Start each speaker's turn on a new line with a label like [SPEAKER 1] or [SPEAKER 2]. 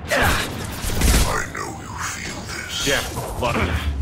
[SPEAKER 1] I know you feel this.
[SPEAKER 2] Yeah, a lot of it.